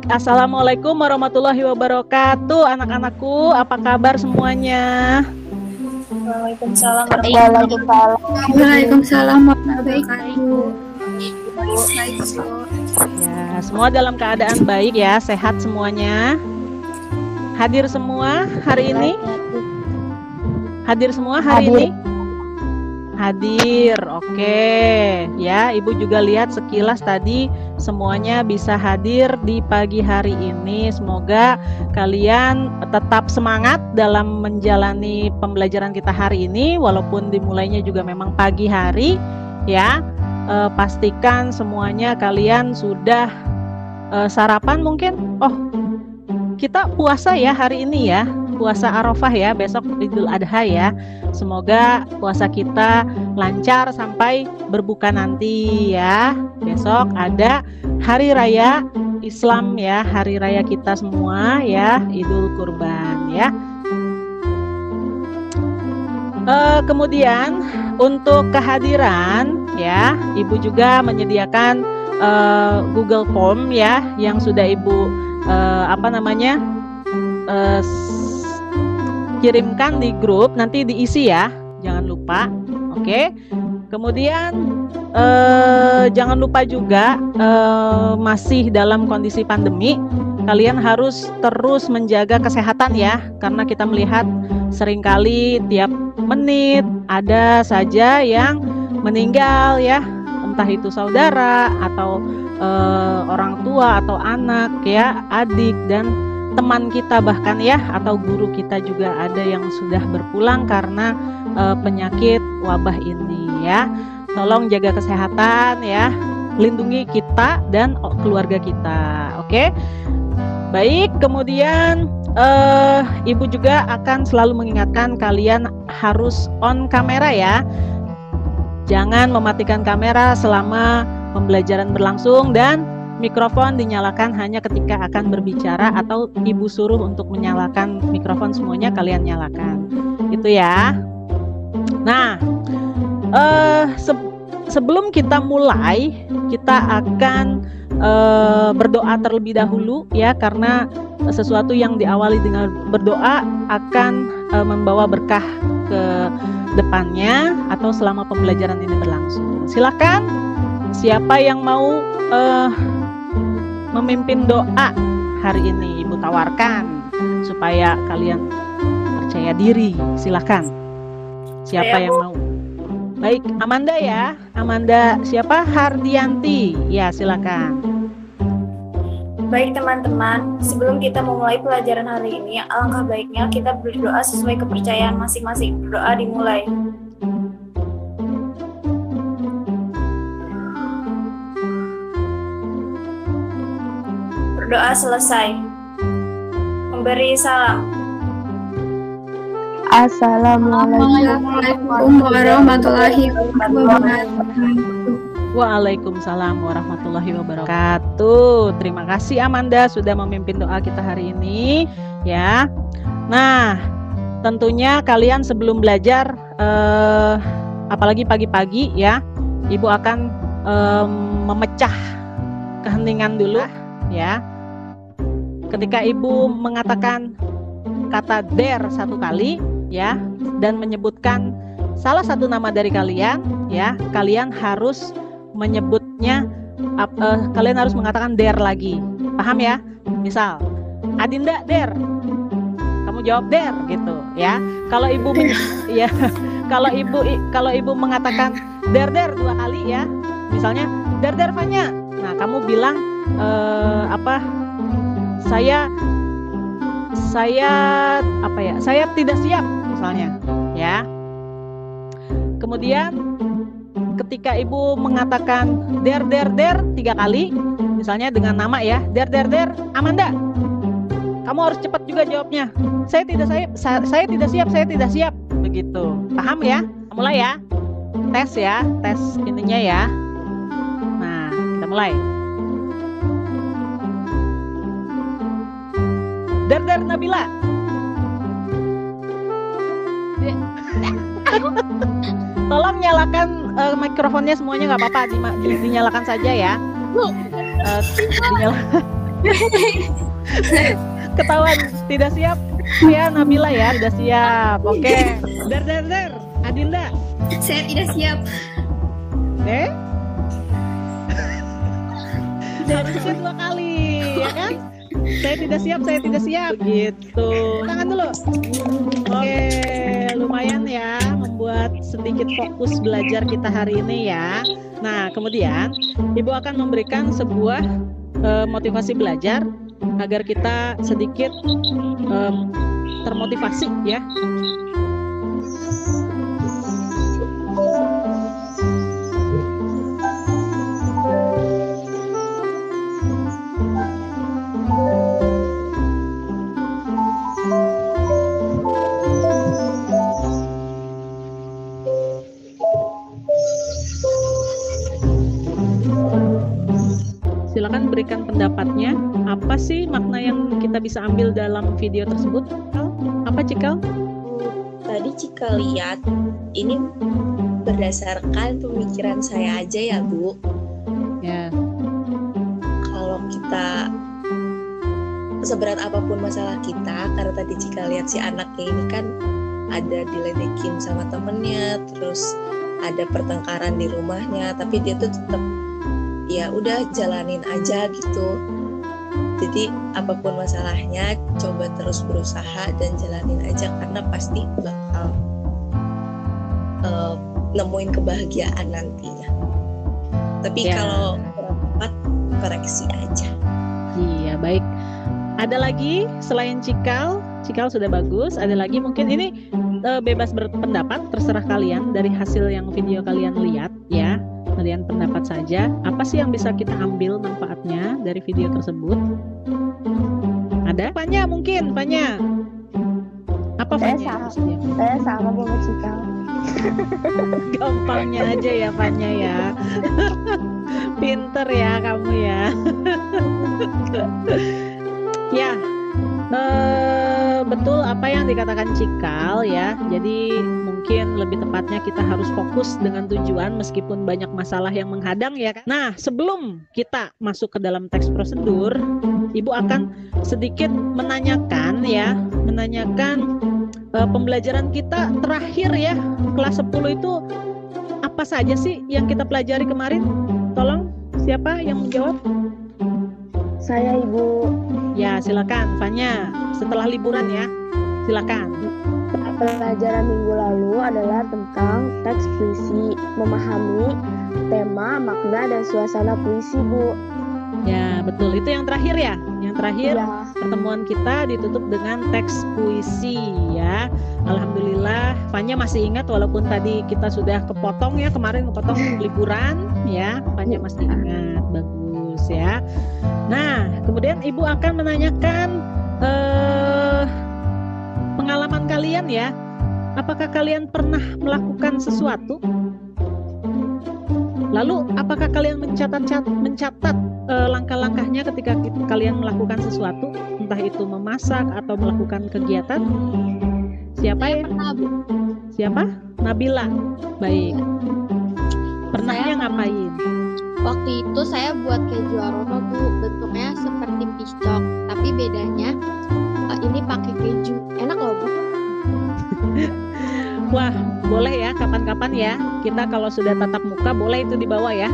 Assalamualaikum warahmatullahi wabarakatuh. Anak-anakku, apa kabar semuanya? Waalaikumsalam. Waalaikumsalam warahmatullahi wabarakatuh. Ya, semua dalam keadaan baik ya, sehat semuanya. Hadir semua hari ini? Hadir semua hari ini? Hadir, oke. Ya, Ibu juga lihat sekilas tadi semuanya bisa hadir di pagi hari ini. Semoga kalian tetap semangat dalam menjalani pembelajaran kita hari ini, walaupun dimulainya juga memang pagi hari. Ya, pastikan semuanya kalian sudah sarapan mungkin. Oh, kita puasa ya hari ini ya. Puasa Arafah ya, besok Idul Adha ya. Semoga puasa kita lancar sampai berbuka nanti ya. Besok ada hari raya Islam ya, hari raya kita semua ya, Idul Kurban ya. Kemudian untuk kehadiran ya, Ibu juga menyediakan Google Form ya, yang sudah Ibu kirimkan di grup, nanti diisi ya, jangan lupa. Oke. Kemudian jangan lupa juga masih dalam kondisi pandemi, kalian harus terus menjaga kesehatan ya, karena kita melihat seringkali tiap menit ada saja yang meninggal ya, entah itu saudara atau orang tua atau anak ya, adik dan teman kita bahkan ya, atau guru kita juga ada yang sudah berpulang karena penyakit wabah ini ya. Tolong jaga kesehatan ya, lindungi kita dan keluarga kita. Oke. Baik, kemudian Ibu juga akan selalu mengingatkan kalian harus on kamera ya. Jangan mematikan kamera selama pembelajaran berlangsung, dan mikrofon dinyalakan hanya ketika akan berbicara atau Ibu suruh untuk menyalakan mikrofon, semuanya kalian nyalakan. Itu ya. Nah, sebelum kita mulai, kita akan berdoa terlebih dahulu ya, karena sesuatu yang diawali dengan berdoa akan membawa berkah ke depannya atau selama pembelajaran ini berlangsung. Silakan, siapa yang mau memimpin doa hari ini Ibu tawarkan supaya kalian percaya diri. Silakan. Siapa yang mau? Baik, Amanda ya. Amanda siapa? Hardianti. Ya, silakan. Baik teman-teman, sebelum kita memulai pelajaran hari ini, alangkah baiknya kita berdoa sesuai kepercayaan masing-masing. Berdoa dimulai. Berdoa selesai. Memberi salam. Assalamualaikum warahmatullahi wabarakatuh. Waalaikumsalam warahmatullahi wabarakatuh. Terima kasih Amanda sudah memimpin doa kita hari ini ya. Nah, tentunya kalian sebelum belajar, apalagi pagi-pagi ya, Ibu akan memecah keheningan dulu ya. Ketika Ibu mengatakan kata der satu kali ya, dan menyebutkan salah satu nama dari kalian ya, kalian harus menyebutnya, kalian harus mengatakan der lagi, paham ya? Misal Adinda der, kamu jawab der gitu ya. Kalau Ibu ya, kalau ibu mengatakan der dua kali ya, misalnya der Fanya, nah kamu bilang saya tidak siap misalnya ya. Kemudian ketika Ibu mengatakan der 3 kali misalnya dengan nama ya, der Amanda, kamu harus cepat juga jawabnya. Saya tidak siap begitu. Paham ya? Mulai ya. Tes ya, tes ininya ya. Nah, kita mulai. Der Nabila. Tolong nyalakan mikrofonnya semuanya, nggak apa-apa, dinyalakan saja ya. Ketahuan tidak siap ya Nabila ya, tidak siap. Oke. Der. Adinda. Saya tidak siap. Harusnya 2 kali, ya kan? Saya tidak siap gitu. Tangan dulu. Oke, lumayan ya membuat sedikit fokus belajar kita hari ini ya. Nah, kemudian Ibu akan memberikan sebuah motivasi belajar agar kita sedikit termotivasi ya. Silakan berikan pendapatnya. Apa sih makna yang kita bisa ambil dalam video tersebut? Apa Cikal? Tadi Cikal lihat, ini berdasarkan pemikiran saya aja ya Bu. Ya. Kalau kita seberat apapun masalah kita, karena tadi Cikal lihat si anaknya ini kan ada diledekin sama temennya, terus ada pertengkaran di rumahnya, tapi dia tuh tetap ya udah jalanin aja gitu. Jadi apapun masalahnya coba terus berusaha dan jalanin aja, karena pasti bakal nemuin kebahagiaan nantinya. Tapi kalau rapat koreksi aja. Iya, baik. Ada lagi selain Cikal sudah bagus. Ada lagi mungkin ini bebas berpendapat, terserah kalian dari hasil yang video kalian lihat ya. Kalian pendapat saja, apa sih yang bisa kita ambil manfaatnya dari video tersebut? Ada? Fanya mungkin, Fanya. Apa Fanya? Saya sama Bu Cikal. Gampangnya aja ya Fanya ya. Pinter ya kamu ya. Ya, betul apa yang dikatakan Cikal ya. Jadi mungkin lebih tepatnya kita harus fokus dengan tujuan meskipun banyak masalah yang menghadang ya kan. Nah, sebelum kita masuk ke dalam teks prosedur, Ibu akan sedikit menanyakan pembelajaran kita terakhir ya, kelas 10 itu apa saja sih yang kita pelajari kemarin? Tolong, siapa yang menjawab? Saya Ibu. Ya, silakan Fanya. Setelah liburan ya. Silakan. Pelajaran minggu lalu adalah tentang teks puisi, memahami tema, makna, dan suasana puisi, Bu. Ya, betul. Itu yang terakhir ya. Yang terakhir Ya. pertemuan kita ditutup dengan teks puisi ya. Alhamdulillah, Fanya masih ingat walaupun tadi kita sudah kepotong ya, kemarin kepotong liburan ya. Fanya masih ingat. Bagus ya. Nah, kemudian Ibu akan menanyakan pengalaman kalian ya. Apakah kalian pernah melakukan sesuatu? Lalu apakah kalian mencatat langkah-langkahnya ketika kalian melakukan sesuatu, entah itu memasak atau melakukan kegiatan? Siapa ya? Pernah, Bu. Siapa? Nabila. Baik. Pernahnya Saya ngapain? Waktu itu saya buat keju aroma, Bu. Bentuknya seperti piscok, tapi bedanya ini pakai keju. Enak loh, Bu. Wah, boleh ya kapan-kapan ya. Kita kalau sudah tatap muka boleh itu dibawa ya.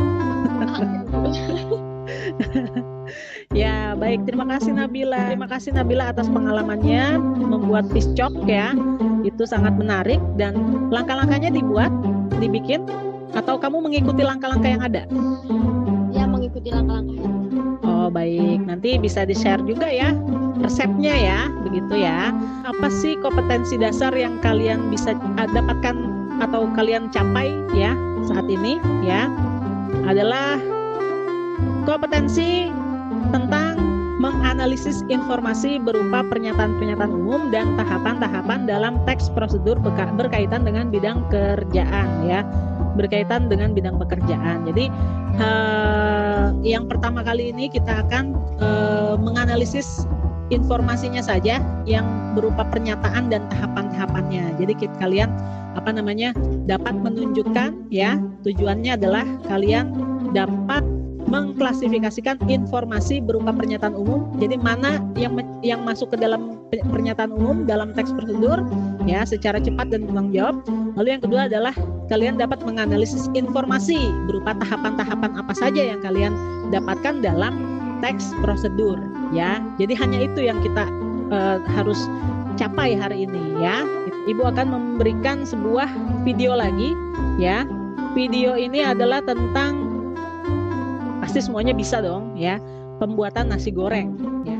Ya, baik. Terima kasih Nabila. Terima kasih Nabila atas pengalamannya membuat piscok ya. Itu sangat menarik dan langkah-langkahnya dibikin atau kamu mengikuti langkah-langkah yang ada? Ya, mengikuti langkah-langkahnya. Oh, baik. Nanti bisa di-share juga ya resepnya ya, begitu ya. Apa sih kompetensi dasar yang kalian bisa dapatkan atau kalian capai ya saat ini ya? Adalah kompetensi tentang menganalisis informasi berupa pernyataan-pernyataan umum dan tahapan-tahapan dalam teks prosedur berkaitan dengan bidang kerjaan ya, berkaitan dengan bidang pekerjaan. Jadi yang pertama kali ini kita akan menganalisis informasinya saja yang berupa pernyataan dan tahapan-tahapannya. Jadi kalian dapat menunjukkan ya, tujuannya adalah kalian dapat mengklasifikasikan informasi berupa pernyataan umum. Jadi mana yang masuk ke dalam pernyataan umum dalam teks prosedur ya secara cepat dan bertanggung jawab. Lalu yang kedua adalah kalian dapat menganalisis informasi berupa tahapan-tahapan apa saja yang kalian dapatkan dalam teks prosedur ya. Jadi hanya itu yang kita harus capai hari ini ya. Ibu akan memberikan sebuah video lagi ya. Video ini adalah tentang, pasti semuanya bisa dong ya, pembuatan nasi goreng ya.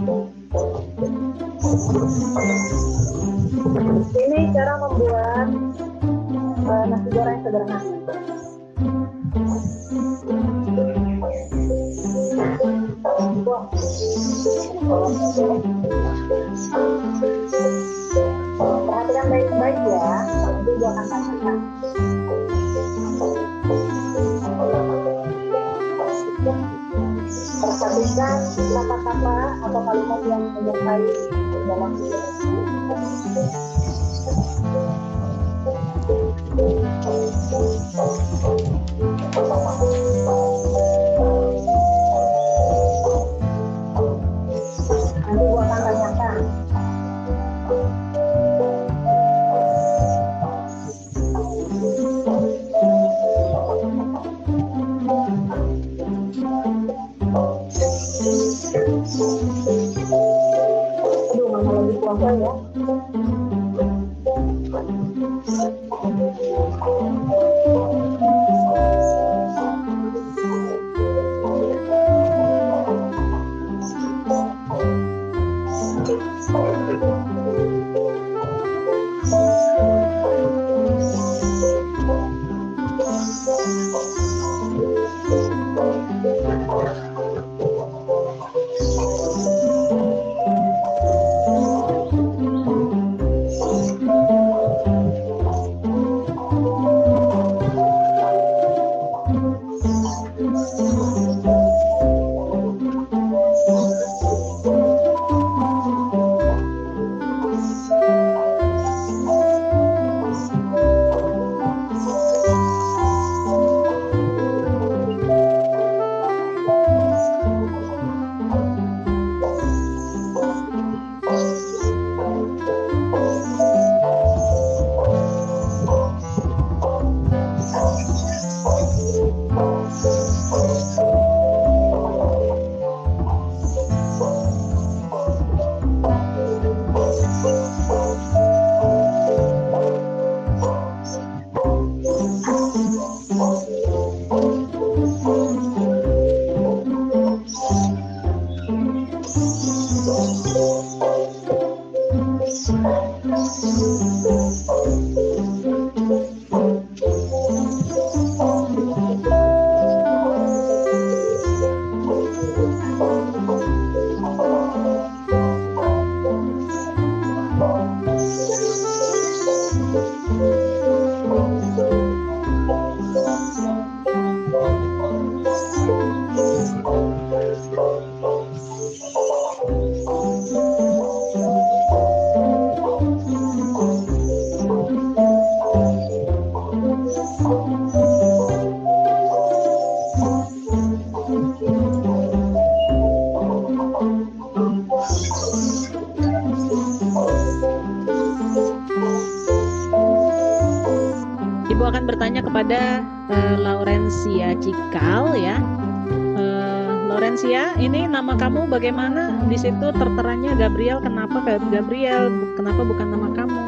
Ini cara membuat nasi goreng sederhana. Perhatikan baik-baik ya, nanti gue akan katakan. Perhatikan kata-kata atau kalimat yang menyertai dalam video. Nanti gua akan tanyakan. Aduh, mana lagi puasa ya? Ibu akan bertanya kepada Laurencia Cikal ya. Laurencia, ini nama kamu bagaimana? Di situ terteranya Gabriel. Kenapa Gabriel? Kenapa bukan nama kamu?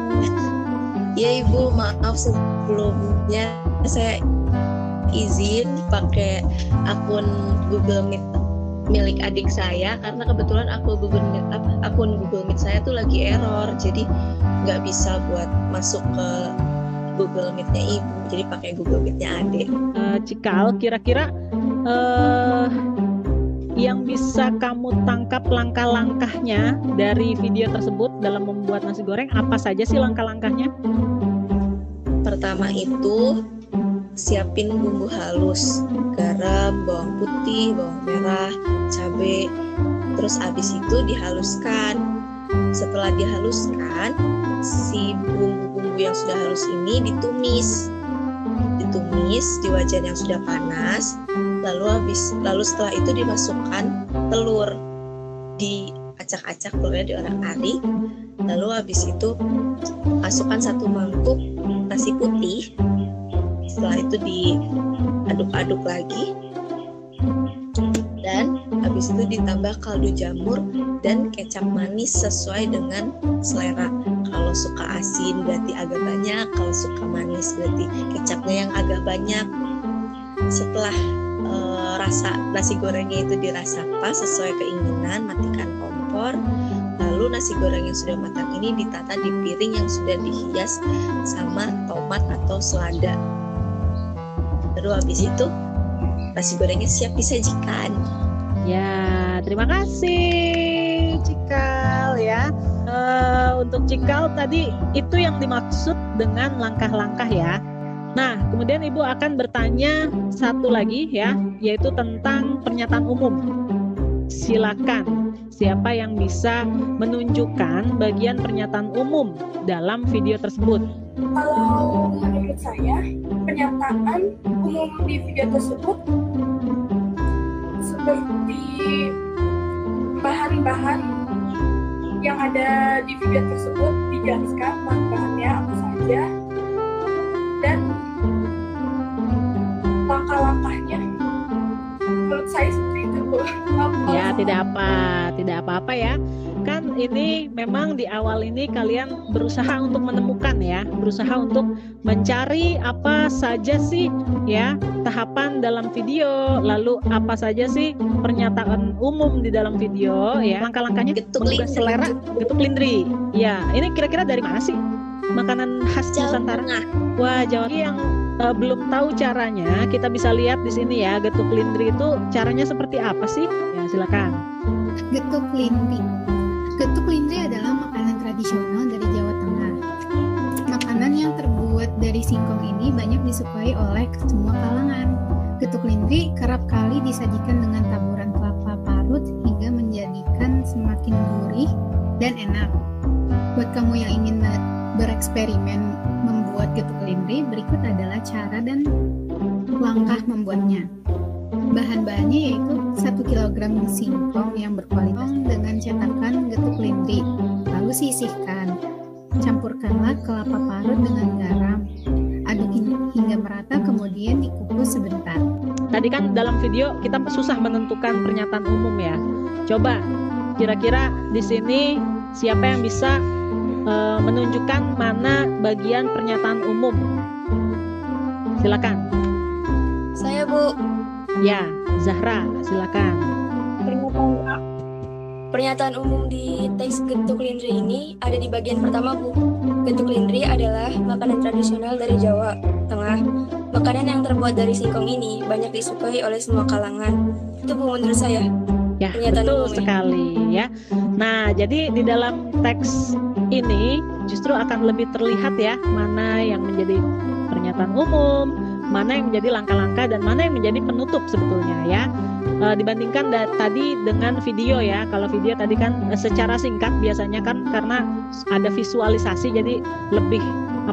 Ya Ibu, maaf sebelumnya saya izin pakai akun Google Meet milik adik saya karena kebetulan akun Google Meet saya tuh lagi error, jadi nggak bisa buat masuk ke Google Meet-nya Ibu, jadi pakai Google Meet-nya adik. Cikal, kira-kira yang bisa kamu tangkap langkah-langkahnya dari video tersebut dalam membuat nasi goreng, apa saja sih langkah-langkahnya? Pertama itu siapin bumbu halus, garam, bawang putih, bawang merah, cabai, terus habis itu dihaluskan. Setelah dihaluskan, si bumbu-bumbu yang sudah halus ini ditumis di wajan yang sudah panas. lalu setelah itu dimasukkan telur, diacak-acak telurnya diorak-arik, lalu habis itu masukkan 1 mangkuk nasi putih, setelah itu diaduk-aduk lagi, dan habis itu ditambah kaldu jamur dan kecap manis sesuai dengan selera. Kalau suka asin berarti agak banyak, kalau suka manis berarti kecapnya yang agak banyak. Setelah rasa nasi gorengnya itu dirasa pas sesuai keinginan, matikan kompor. Lalu nasi goreng yang sudah matang ini ditata di piring yang sudah dihias sama tomat atau selada. Lalu habis itu nasi gorengnya siap disajikan. Ya, terima kasih Cikal ya. Untuk Cikal tadi itu yang dimaksud dengan langkah-langkah ya. Nah, kemudian Ibu akan bertanya satu lagi ya, yaitu tentang pernyataan umum. Silakan, siapa yang bisa menunjukkan bagian pernyataan umum dalam video tersebut? Kalau menurut saya, pernyataan umum di video tersebut seperti bahan-bahan yang ada di video tersebut dijelaskan bahan-bahannya apa saja dan langkah-langkahnya. Menurut saya seperti itu. Ya, tidak apa-apa ya. Kan ini memang di awal ini kalian berusaha untuk menemukan ya, berusaha untuk mencari apa saja sih ya tahapan dalam video, lalu apa saja sih pernyataan umum di dalam video ya, langkah-langkahnya menggugah selera getuk lindri. Ya, ini kira-kira dari mana sih? Makanan khas Nusantara. Wah, Jawa yang belum tahu caranya, kita bisa lihat di sini ya, getuk lindri itu caranya seperti apa sih? Ya, silakan. Getuk lindri. Getuk lindri adalah makanan tradisional dari Jawa Tengah. Makanan yang terbuat dari singkong ini banyak disukai oleh semua kalangan. Getuk lindri kerap kali disajikan dengan taburan kelapa parut hingga menjadikan semakin gurih dan enak. Buat kamu yang ingin bereksperimen membuat getuk lindri, berikut adalah cara dan langkah membuatnya. Bahan-bahannya yaitu 1 kg singkong yang berkualitas dengan cetakan getuk lindri. Lalu sisihkan. Campurkanlah kelapa parut dengan garam. Aduk hingga merata, kemudian dikukus sebentar. Tadi kan dalam video kita susah menentukan pernyataan umum ya. Coba kira-kira di sini siapa yang bisa menunjukkan mana bagian pernyataan umum? Silakan. Saya, Bu. Ya, Zahra, silakan. Pernyataan umum di teks getuk lindri ini ada di bagian pertama, Bu. Getuk lindri adalah makanan tradisional dari Jawa Tengah. Makanan yang terbuat dari singkong ini banyak disukai oleh semua kalangan. Itu, Bu, menurut saya. Ya, betul sekali ya. Nah, jadi di dalam teks ini justru akan lebih terlihat ya mana yang menjadi pernyataan umum, mana yang menjadi langkah-langkah, dan mana yang menjadi penutup sebetulnya ya. Dibandingkan tadi dengan video ya. Kalau video tadi kan secara singkat biasanya kan karena ada visualisasi jadi lebih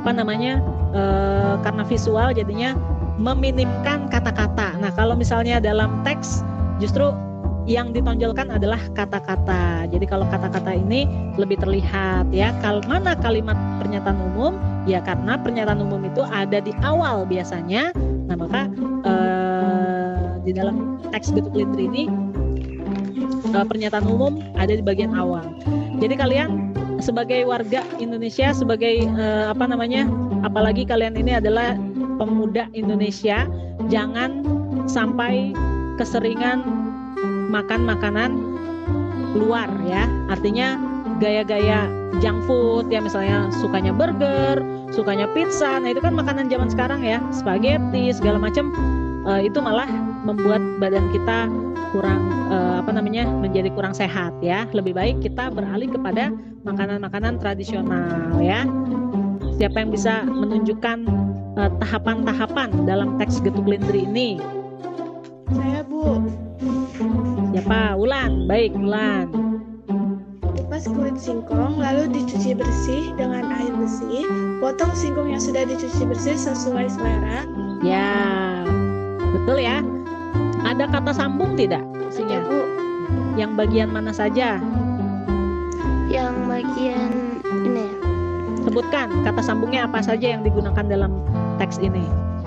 karena visual jadinya meminimkan kata-kata. Nah, kalau misalnya dalam teks justru yang ditonjolkan adalah kata-kata. Jadi kalau kata-kata ini lebih terlihat ya. Kalau mana kalimat pernyataan umum? Ya karena pernyataan umum itu ada di awal biasanya. Nah, maka di dalam teks getuk lindri ini pernyataan umum ada di bagian awal. Jadi kalian sebagai warga Indonesia, sebagai apalagi kalian ini adalah pemuda Indonesia, jangan sampai keseringan makan makanan luar ya. Artinya gaya-gaya junk food ya, misalnya sukanya burger, sukanya pizza. Nah, itu kan makanan zaman sekarang ya, spaghetti segala macam. Itu malah membuat badan kita kurang menjadi kurang sehat ya. Lebih baik kita beralih kepada makanan-makanan tradisional ya. Siapa yang bisa menunjukkan tahapan-tahapan dalam teks getuk lindri ini? Saya, Bu. Siapa? Ulan. Baik, Ulan. Kupas kulit singkong, lalu dicuci bersih dengan air bersih. Potong singkong yang sudah dicuci bersih sesuai selera. Ya, betul ya. Ada kata sambung tidak isinya? Bu, Yang bagian mana saja? yang bagian ini ya. Sebutkan kata sambungnya apa saja yang digunakan dalam teks ini.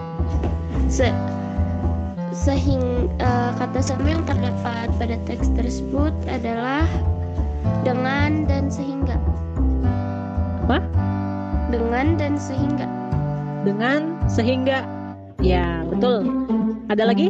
Kata sambung yang terdapat pada teks tersebut adalah dengan dan sehingga. Apa? Dengan dan sehingga. Dengan, sehingga. Ya, betul. Ada lagi?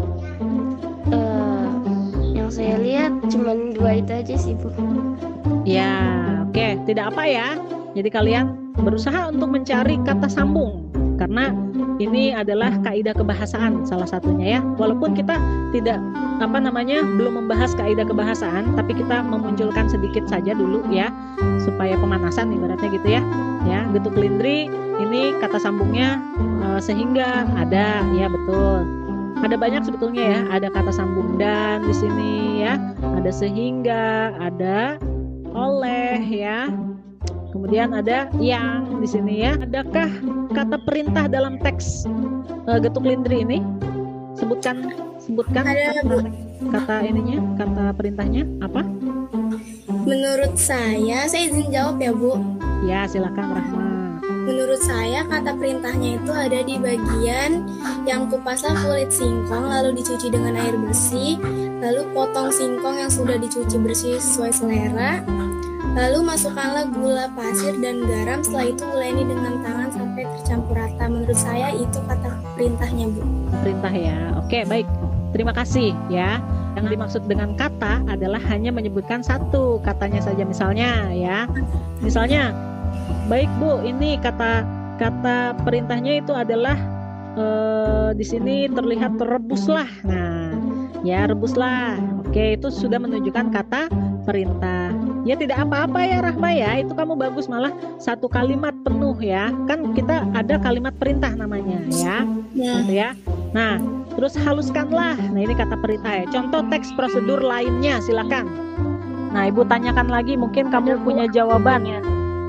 Yang saya lihat cuma 2 itu aja sih, Bu. Ya, oke. Tidak apa ya. Jadi kalian berusaha untuk mencari kata sambung. Karena ini adalah kaidah kebahasaan salah satunya ya. Walaupun kita tidak belum membahas kaidah kebahasaan, tapi kita memunculkan sedikit saja dulu ya, supaya pemanasan ibaratnya gitu ya. Ya, getuk lindri ini kata sambungnya sehingga ada, ya betul. Ada banyak sebetulnya ya, ada kata sambung dan di sini ya, ada sehingga, ada oleh ya. Kemudian ada yang di sini ya. Adakah kata perintah dalam teks getuk lindri ini? Sebutkan Ada, Bu. kata ininya, kata perintahnya apa? Menurut saya izin jawab ya, Bu. Ya, silakan Rahma. Menurut saya kata perintahnya itu ada di bagian yang kupasang kulit singkong lalu dicuci dengan air bersih, lalu potong singkong yang sudah dicuci bersih sesuai selera, lalu masukkanlah gula pasir dan garam, setelah itu uleni dengan tangan sampai tercampur rata. Menurut saya itu kata perintahnya, Bu. Perintah ya. Oke, baik. Terima kasih ya. Yang dimaksud dengan kata adalah hanya menyebutkan satu katanya saja, misalnya ya. Misalnya, baik Bu, ini kata perintahnya itu adalah di sini terlihat rebuslah. Nah, ya rebuslah. Oke, itu sudah menunjukkan kata perintah. Ya tidak apa-apa ya Rahma ya, itu kamu bagus, malah satu kalimat penuh ya. Kan kita ada kalimat perintah namanya ya. Gitu ya. Nah, terus haluskanlah. Nah, ini kata perintah ya. Contoh teks prosedur lainnya silakan. Nah, Ibu tanyakan lagi, mungkin kamu punya jawabannya.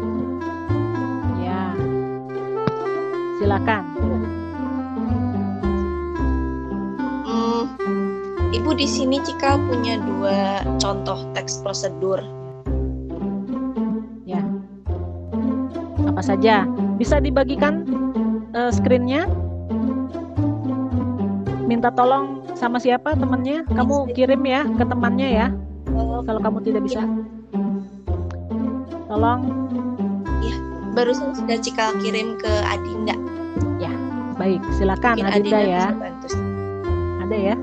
Ya. Silakan. Ibu di sini Cikal punya 2 contoh teks prosedur. Ya. Apa saja? Bisa dibagikan screen-nya? Minta tolong sama siapa temannya? Kamu kirim ya ke temannya ya. Kalau kamu tidak bisa. Tolong. Ya, barusan sudah Cikal kirim ke Adinda. Ya, baik. Silakan Mungkin Adinda ya. bisa bantu. Ada ya.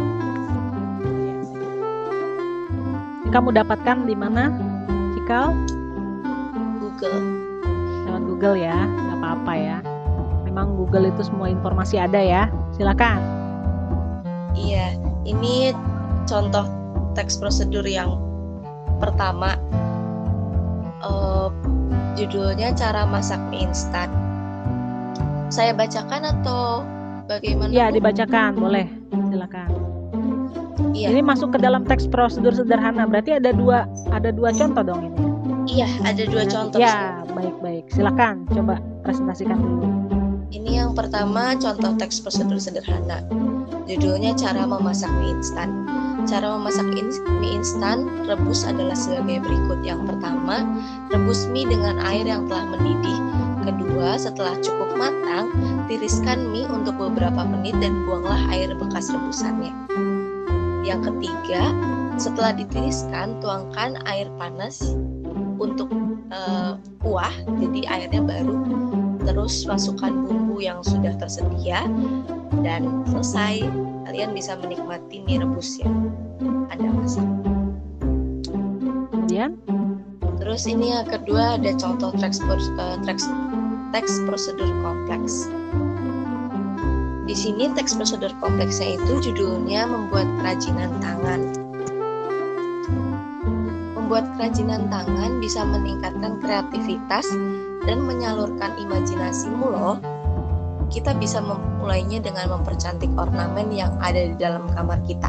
Kamu dapatkan di mana, Cikal? Google. Lewat Google ya, nggak apa-apa ya. Memang Google itu semua informasi ada ya. Silakan. Iya, ini contoh teks prosedur yang pertama. Judulnya cara masak mie instan. Saya bacakan atau bagaimana? Ya, Bu? dibacakan, boleh. Silakan. Iya. Ini masuk ke dalam teks prosedur sederhana. Berarti ada dua contoh dong ini. Iya, ada 2 contoh. Ya, baik. Silakan, coba presentasikan dulu. Ini yang pertama contoh teks prosedur sederhana. Judulnya cara memasak mie instan. Cara memasak mie instan rebus adalah sebagai berikut. Yang pertama, rebus mie dengan air yang telah mendidih. Kedua, setelah cukup matang, tiriskan mie untuk beberapa menit dan buanglah air bekas rebusannya. Yang ketiga, setelah ditiriskan, tuangkan air panas untuk kuah, jadi airnya baru. Terus masukkan bumbu yang sudah tersedia dan selesai. Kalian bisa menikmati mie rebus yang Anda masak. Kemudian, Terus ini yang kedua ada contoh teks prosedur kompleks. Di sini teks prosedur kompleksnya itu judulnya membuat kerajinan tangan. Membuat kerajinan tangan bisa meningkatkan kreativitas dan menyalurkan imajinasimu loh. Kita bisa memulainya dengan mempercantik ornamen yang ada di dalam kamar kita,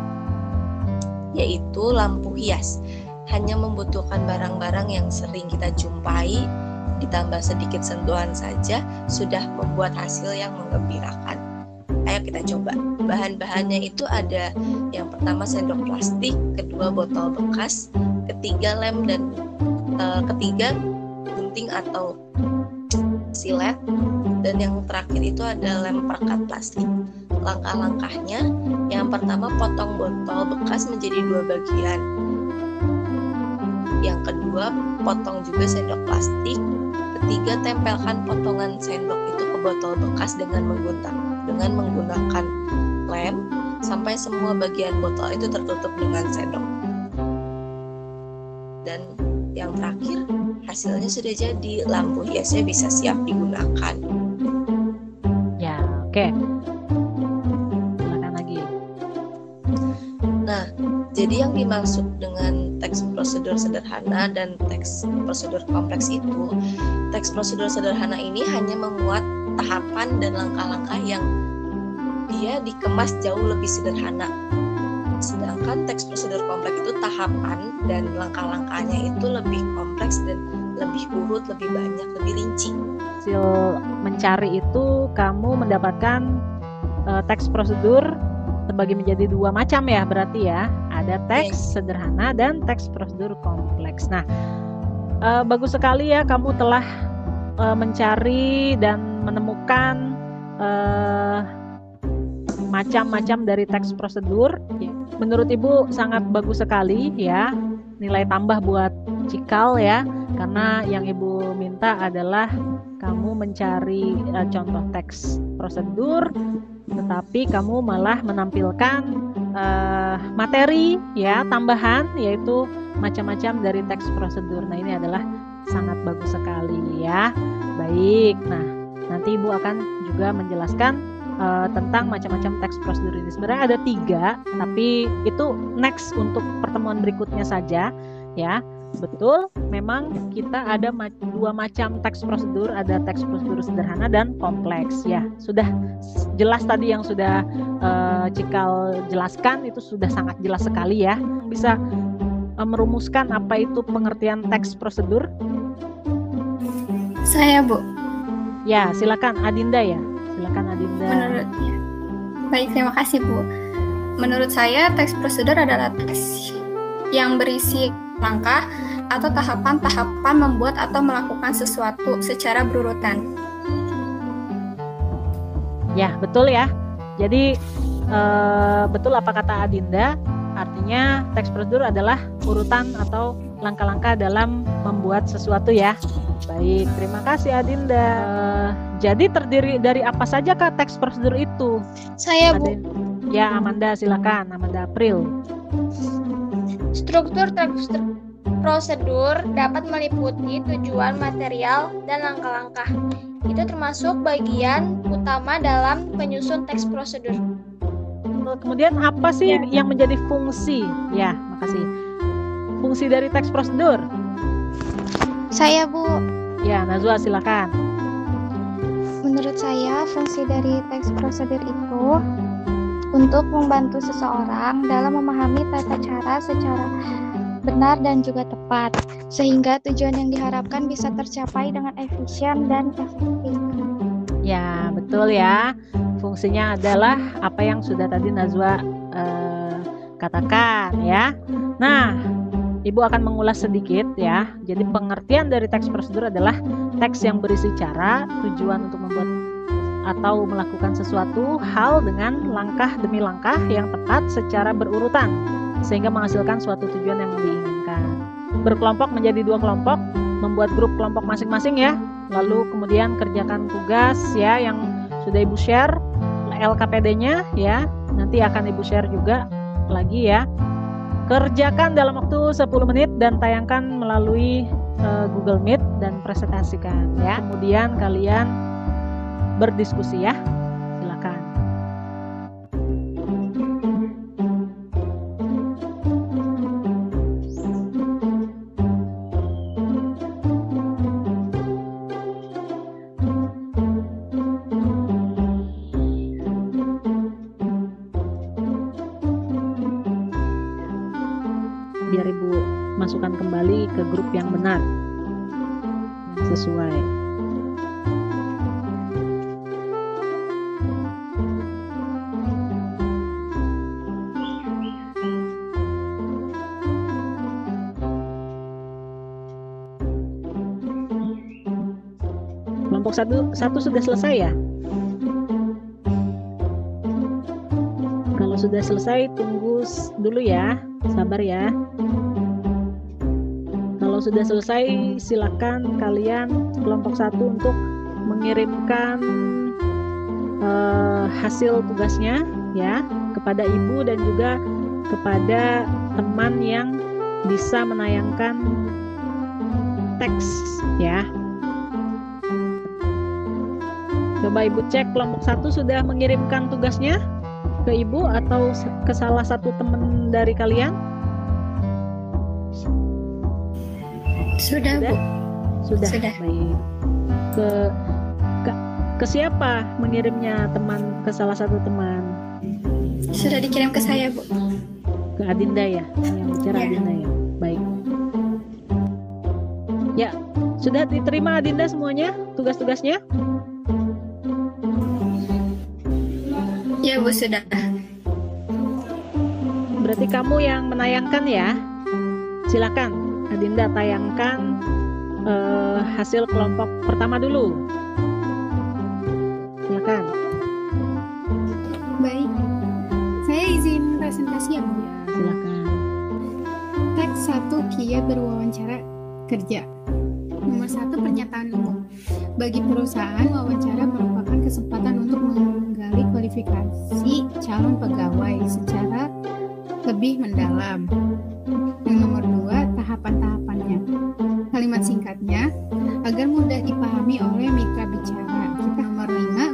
yaitu lampu hias. Hanya membutuhkan barang-barang yang sering kita jumpai, ditambah sedikit sentuhan saja, sudah membuat hasil yang menggembirakan. Ayo kita coba. Bahan-bahannya itu ada yang pertama sendok plastik, kedua botol bekas, ketiga lem dan ketiga gunting atau silet, dan yang terakhir itu ada lem perekat plastik. Langkah-langkahnya, yang pertama potong botol bekas menjadi 2 bagian. Yang kedua, potong juga sendok plastik. Ketiga, tempelkan potongan sendok itu ke botol bekas dengan menggunakan lem sampai semua bagian botol itu tertutup dengan sendok. Dan yang terakhir, hasilnya sudah jadi, lampu hiasnya bisa siap digunakan. Ya, oke. Silakan lagi. Nah, jadi yang dimaksud dengan teks prosedur sederhana dan teks prosedur kompleks itu, teks prosedur sederhana ini hanya memuat tahapan dan langkah-langkah yang dia dikemas jauh lebih sederhana. Sedangkan teks prosedur kompleks itu tahapan dan langkah-langkahnya itu lebih kompleks dan lebih urut, lebih banyak, lebih rinci. Hasil mencari itu kamu mendapatkan teks prosedur terbagi menjadi 2 macam ya, berarti ya. Ada teks sederhana dan teks prosedur kompleks. Nah, bagus sekali ya kamu telah mencari dan menemukan macam-macam dari teks prosedur. Menurut Ibu sangat bagus sekali ya, nilai tambah buat Cikal ya, karena yang Ibu minta adalah kamu mencari contoh teks prosedur, tetapi kamu malah menampilkan materi ya tambahan, yaitu macam-macam dari teks prosedur. Nah, ini adalah sangat bagus sekali ya. Baik, nah nanti Ibu akan juga menjelaskan tentang macam-macam teks prosedur ini. Sebenarnya ada 3, tapi itu next untuk pertemuan berikutnya saja ya. Betul, memang kita ada 2 macam teks prosedur, ada teks prosedur sederhana dan kompleks ya. Sudah jelas tadi yang sudah Cikal jelaskan, itu sudah sangat jelas sekali ya. Bisa merumuskan apa itu pengertian teks prosedur? Saya, Bu. Ya, silakan Adinda ya. Silakan Adinda. Baik, terima kasih, Bu. Menurut saya, teks prosedur adalah teks yang berisi langkah atau tahapan-tahapan membuat atau melakukan sesuatu secara berurutan. Ya, betul ya. Jadi betul apa kata Adinda, artinya teks prosedur adalah urutan atau langkah-langkah dalam membuat sesuatu ya. Baik, terima kasih Adinda. Jadi terdiri dari apa saja Kak teks prosedur itu? Saya, Bu. Ya, Amanda silakan, Amanda April. Struktur teks prosedur dapat meliputi tujuan, material, dan langkah-langkah. Itu termasuk bagian utama dalam penyusun teks prosedur. Kemudian apa sih yang menjadi fungsi? Ya, makasih. Fungsi dari teks prosedur? Saya, Bu. Ya, Nazwa silakan. Menurut saya, fungsi dari teks prosedur itu untuk membantu seseorang dalam memahami tata cara secara benar dan juga tepat, sehingga tujuan yang diharapkan bisa tercapai dengan efisien dan efektif. Ya, betul ya. Fungsinya adalah apa yang sudah tadi Nazwa katakan ya. Nah, Ibu akan mengulas sedikit ya. Jadi pengertian dari teks prosedur adalah teks yang berisi cara, tujuan untuk membuat atau melakukan sesuatu hal dengan langkah demi langkah yang tepat secara berurutan, sehingga menghasilkan suatu tujuan yang diinginkan. Berkelompok menjadi 2 kelompok, membuat grup kelompok masing-masing ya. Lalu kemudian kerjakan tugas ya yang sudah Ibu share LKPD-nya ya. Nanti akan Ibu share juga lagi ya. Kerjakan dalam waktu 10 menit dan tayangkan melalui Google Meet dan presentasikan ya. Kemudian kalian berdiskusi ya. Silakan. Biar Ibu masukkan kembali ke grup yang benar, yang sesuai. Kelompok satu sudah selesai ya? Kalau sudah selesai, tunggu dulu ya, sabar ya. Kalau sudah selesai, silakan kalian kelompok 1 untuk mengirimkan hasil tugasnya ya kepada ibu dan juga kepada teman yang bisa menayangkan teks ya. Coba ibu cek kelompok 1 sudah mengirimkan tugasnya ke ibu atau ke salah satu teman dari kalian? Sudah, Bu. Sudah. Sudah. Baik. Ke siapa mengirimnya, teman, ke salah satu teman? Sudah dikirim ke saya, Bu. Ke Adinda ya? Yang bicara Adinda ya? Baik. Ya, sudah diterima Adinda semuanya tugas-tugasnya? Ya, Bu, sudah. Berarti kamu yang menayangkan ya? Silakan Adinda tayangkan hasil kelompok pertama dulu. Silakan. Baik. Saya izin presentasi ya, Bu. Ya, silakan. Teks 1 Kia berwawancara kerja. Nomor 1 pernyataan umum. Bagi perusahaan, wawancara merupakan kesempatan untuk menggali kualifikasi calon pegawai secara lebih mendalam. Yang nomor 2, tahapan-tahapannya. Kalimat singkatnya, agar mudah dipahami oleh mitra bicara. Kita nomor 5,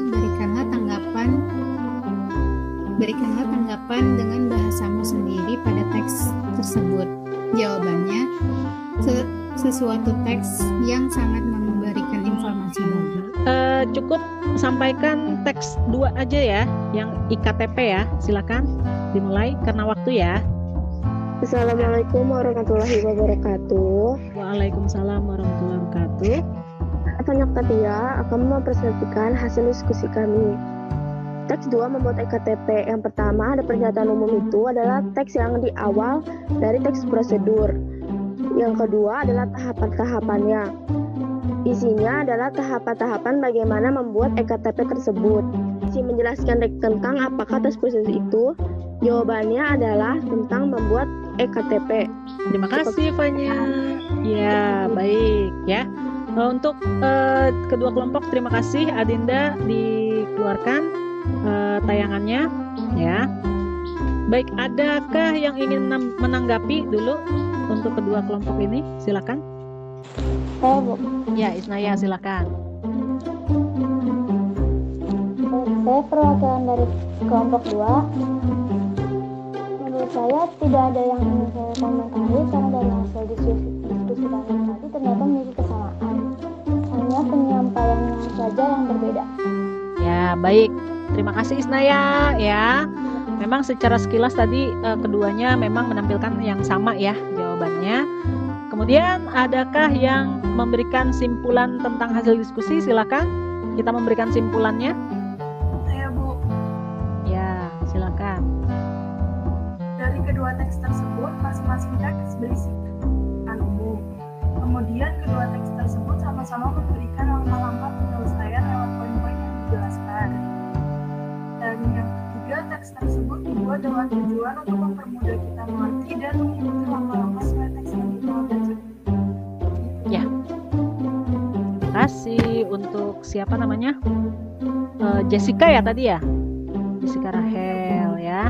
berikanlah tanggapan dengan bahasamu sendiri pada teks tersebut. Jawabannya, sesuatu teks yang sangat memberikan informasi baru. Cukup sampaikan teks 2 aja ya, yang IKTP ya. Silakan dimulai karena waktu ya. Assalamualaikum warahmatullahi wabarakatuh. Waalaikumsalam warahmatullahi wabarakatuh. Saya Katia akan mempresentasikan hasil diskusi kami. Teks 2 membuat EKTP. Yang pertama, ada pernyataan umum, itu adalah teks yang di awal dari teks prosedur. Yang kedua adalah tahapan-tahapannya. Isinya adalah tahapan-tahapan bagaimana membuat EKTP tersebut. Si menjelaskan tentang apakah teks prosedur itu, jawabannya adalah tentang membuat EKTP. Terima kasih Fanya. Ya, baik ya. Untuk kedua kelompok terima kasih Adinda, dikeluarkan tayangannya ya. Baik, adakah yang ingin menanggapi dulu untuk kedua kelompok ini? Silakan. Saya, Bu. Ya, Isnaya silakan. Saya perwakilan dari kelompok 2. Menurut saya tidak ada yang ingin saya komentari karena dari hasil diskusi kami tadi ternyata memiliki kesamaan. Hanya penyampaiannya saja yang berbeda. Ya, baik. Terima kasih Isnaya ya. Memang secara sekilas tadi keduanya memang menampilkan yang sama ya jawabannya. Kemudian adakah yang memberikan simpulan tentang hasil diskusi? Silakan kita memberikan simpulannya. Saya, Bu. Ya, silakan. Dari kedua teks tersebut, masing-masing teks berisi umum. Kemudian kedua teks tersebut sama-sama memberikan langkah-langkah penyelesaian lewat poin-poin yang dijelaskan. Dan yang ketiga, teks tersebut dibuat dengan tujuan untuk mempermudah kita mengerti dan mengikuti langkah-langkah sesuai teks yang kita baca. Ya. Terima kasih untuk siapa namanya? Jessica ya tadi ya? Jessica Rahel ya.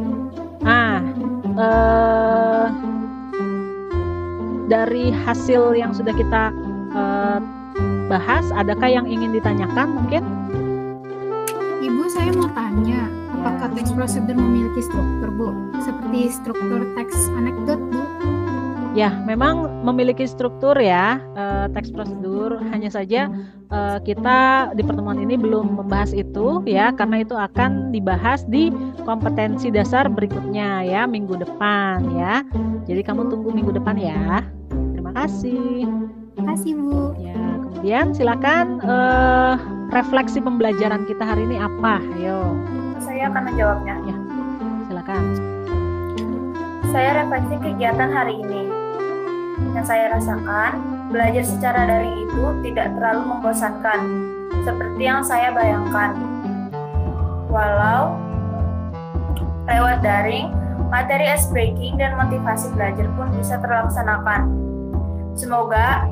Dari hasil yang sudah kita bahas, adakah yang ingin ditanyakan mungkin? Ibu, saya mau tanya, apakah teks prosedur memiliki struktur, Bu? Seperti struktur teks anekdot, Bu? Ya, memang memiliki struktur ya, teks prosedur. Hanya saja kita di pertemuan ini belum membahas itu ya, karena itu akan dibahas di kompetensi dasar berikutnya ya, minggu depan ya. Jadi kamu tunggu minggu depan ya. Terima kasih. Terima kasih, Bu. Ya, kemudian silakan refleksi pembelajaran kita hari ini apa? Ayo. Saya akan menjawabnya. Ya, silakan. Saya refleksi kegiatan hari ini. Yang saya rasakan, Belajar secara daring itu tidak terlalu membosankan, seperti yang saya bayangkan. Walau lewat daring, materi ice breaking dan motivasi belajar pun bisa terlaksanakan. Semoga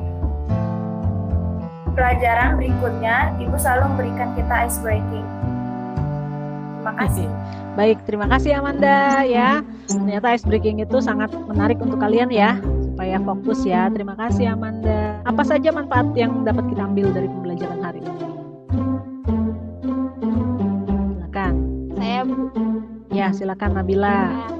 pelajaran berikutnya Ibu selalu memberikan kita ice breaking. Terima kasih. Baik, terima kasih Amanda ya. Ternyata ice breaking itu sangat menarik untuk kalian ya, supaya fokus ya. Terima kasih Amanda. Apa saja manfaat yang dapat kita ambil dari pembelajaran hari ini? Silakan. Saya Bu. Ya, silakan Nabila.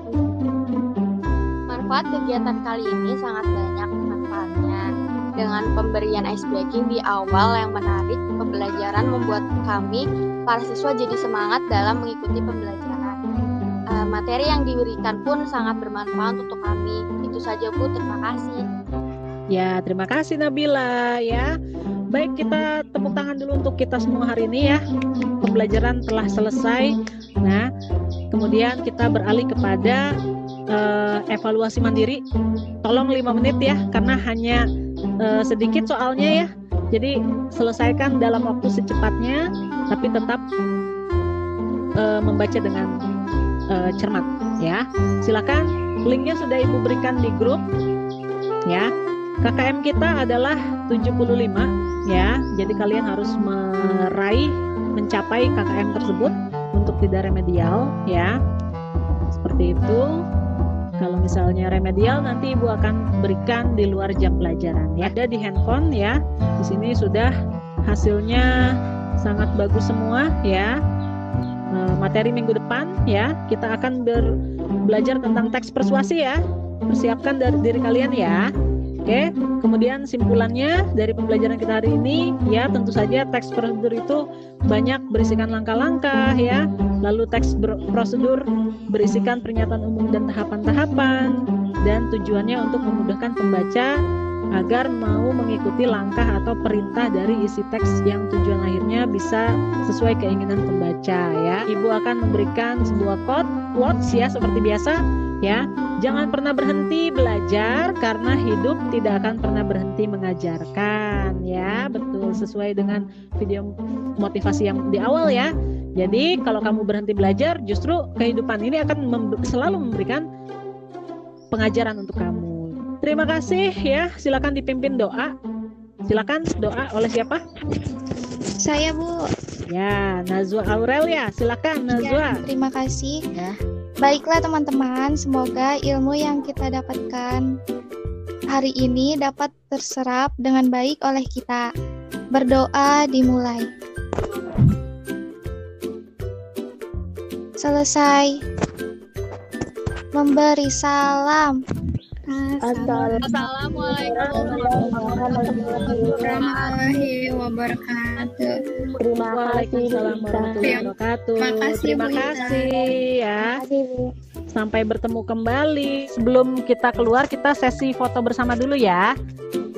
Manfaat kegiatan kali ini sangat banyak manfaatnya. Dengan pemberian ice breaking di awal yang menarik, pembelajaran membuat kami para siswa jadi semangat dalam mengikuti pembelajaran. Materi yang diberikan pun sangat bermanfaat untuk kami. Itu saja Bu, terima kasih. Ya, terima kasih Nabila ya. Baik, kita tepuk tangan dulu untuk kita semua hari ini ya. Pembelajaran telah selesai. Nah, kemudian kita beralih kepada evaluasi mandiri. Tolong 5 menit ya, karena hanya sedikit soalnya ya. Jadi selesaikan dalam waktu secepatnya, tapi tetap membaca dengan cermat ya. Silakan, linknya sudah Ibu berikan di grup ya. KKM kita adalah 75 ya. Jadi kalian harus mencapai KKM tersebut untuk tidak remedial ya. Seperti itu. Kalau misalnya remedial nanti Ibu akan berikan di luar jam pelajaran ya. Ada di handphone ya. Di sini sudah hasilnya sangat bagus semua ya. Materi minggu depan ya, kita akan belajar tentang teks persuasi ya. Persiapkan dari diri kalian ya. Oke, kemudian simpulannya dari pembelajaran kita hari ini ya, tentu saja teks prosedur itu banyak berisikan langkah-langkah ya. Lalu teks prosedur berisikan pernyataan umum dan tahapan-tahapan, dan tujuannya untuk memudahkan pembaca agar mau mengikuti langkah atau perintah dari isi teks yang tujuan akhirnya bisa sesuai keinginan pembaca ya. Ibu akan memberikan sebuah quotes ya, seperti biasa ya. Jangan pernah berhenti belajar karena hidup tidak akan pernah berhenti mengajarkan ya. Betul, sesuai dengan video motivasi yang di awal ya. Jadi kalau kamu berhenti belajar, justru kehidupan ini akan selalu memberikan pengajaran untuk kamu. Terima kasih ya. Silakan dipimpin doa. Silakan doa oleh siapa? Saya Bu. Ya, Nazwa Aurelia. Silakan Nazwa. Ya, terima kasih. Ya. Baiklah teman-teman, semoga ilmu yang kita dapatkan hari ini dapat terserap dengan baik oleh kita. Berdoa dimulai. Selesai. Memberi salam. Assalamualaikum warahmatullahi wabarakatuh. Waalaikumsalam warahmatullahi wabarakatuh. Terima kasih ya. Sampai bertemu kembali. Sebelum kita keluar, kita sesi foto bersama dulu ya.